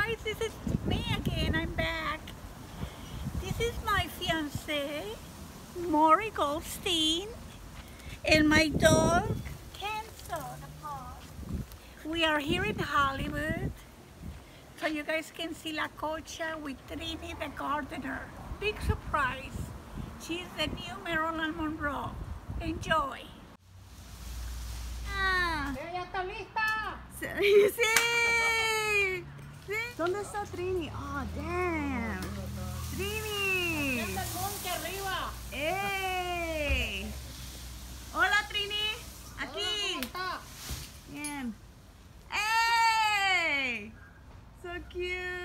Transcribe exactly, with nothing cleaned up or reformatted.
guys, this is me again. I'm back. This is my fiance, Maury Goldstein, and my dog, Kenzo the pug. We are here in Hollywood, so you guys can see La Cocha with Trini the gardener. Big surprise. She's the new Marilyn Monroe. Enjoy. Ah. ¡Ya está lista! Sí. Sí. ¿Dónde está Trini? Oh, damn. Trini. ¡Anda el monte arriba! Hey. Hola, Trini. Aquí. ¿Cómo está? Bien. Hey. So cute.